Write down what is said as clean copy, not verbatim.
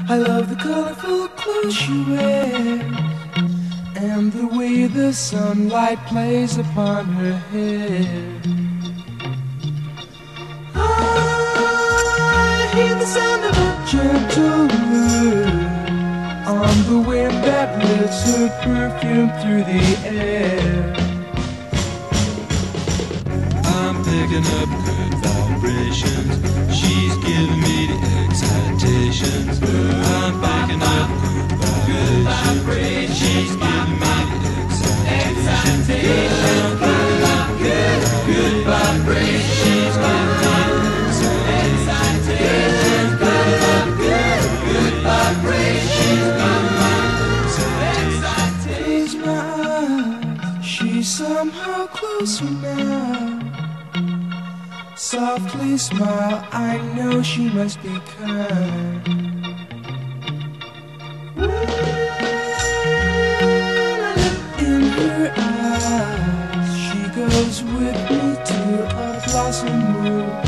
I love the colorful clothes she wears and the way the sunlight plays upon her hair. I hear the sound of a gentle word on the wind that lifts her perfume through the air. I'm picking up good vibrations. She's giving me the excitations. I'm picking up good vibrations. She's giving me the excitations. I'm picking up good vibrations. She's giving me the excitations. Picking up good vibrations. She's giving me the excitations. Close my eyes, she's somehow closer now. Softly smile, I know she must be kind. In her eyes, she goes with me to a blossom room.